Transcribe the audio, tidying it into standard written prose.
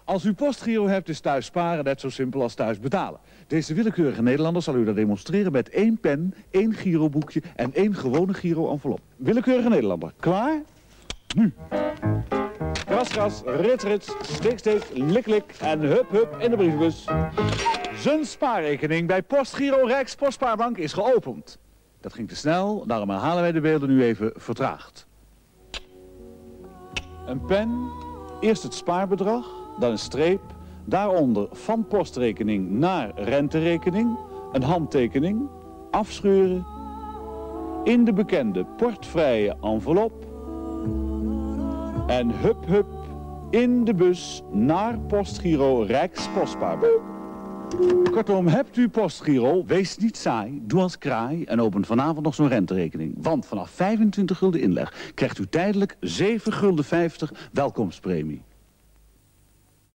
Als u postgiro hebt, is thuis sparen net zo simpel als thuis betalen. Deze willekeurige Nederlander zal u dat demonstreren met 1 pen, 1 giroboekje en 1 gewone giro-envelop. Willekeurige Nederlander, klaar? Nu! Gras, gras, rits, rits, steek, steek, lik, lik en hup, hup in de brievenbus. Zijn spaarrekening bij Postgiro Rijkspostpaarbank is geopend. Dat ging te snel, daarom herhalen wij de beelden nu even vertraagd. Een pen, eerst het spaarbedrag, dan een streep, daaronder van postrekening naar renterekening, een handtekening, afscheuren, in de bekende portvrije envelop en hup hup in de bus naar Postgiro Rijkspostpaarbank. Kortom, hebt u Postgiro, wees niet saai, doe als kraai en open vanavond nog zo'n renterekening. Want vanaf 25 gulden inleg krijgt u tijdelijk 7,50 gulden welkomstpremie.